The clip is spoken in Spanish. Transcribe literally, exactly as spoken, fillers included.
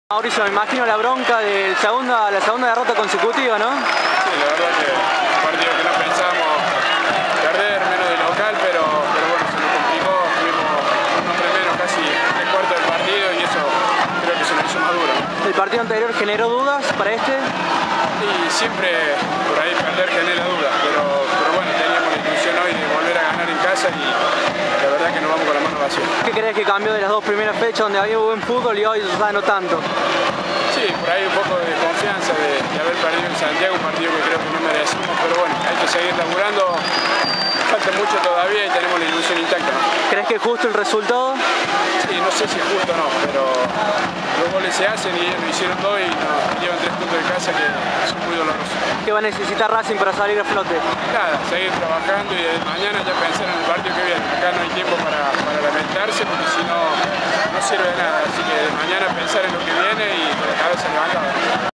Mauricio, me imagino la bronca de segunda, la segunda derrota consecutiva, ¿no? Sí, la verdad que un partido que no pensábamos perder, menos de local, pero, pero bueno, se nos complicó, tuvimos un hombre menos casi el cuarto del partido y eso creo que se nos hizo más duro. ¿El partido anterior generó dudas para este? Y siempre por ahí perder genera dudas, pero, pero bueno, teníamos la ilusión hoy de volver a ganar en casa y la verdad que nos vamos con la mano vacía. ¿Qué crees que cambió de las dos primeras fechas donde había buen fútbol y hoy ya no tanto? Sí, por ahí un poco de confianza de, de haber perdido en Santiago, un partido que creo que no merecimos, pero bueno, hay que seguir laburando, falta mucho todavía y tenemos la ilusión intacta, ¿no? ¿Crees que es justo el resultado? Sí, no sé si es justo o no, pero los goles se hacen y ellos lo hicieron dos y nos llevan tres puntos de casa que son muy dolorosos. ¿Qué va a necesitar Racing para salir a flote? Nada, seguir trabajando y desde mañana ya pensar en el partido que viene. Acá no hay tiempo para, para lamentarse porque si no, no sirve de nada. Así que de mañana pensar en lo que viene y con la cabeza levantada.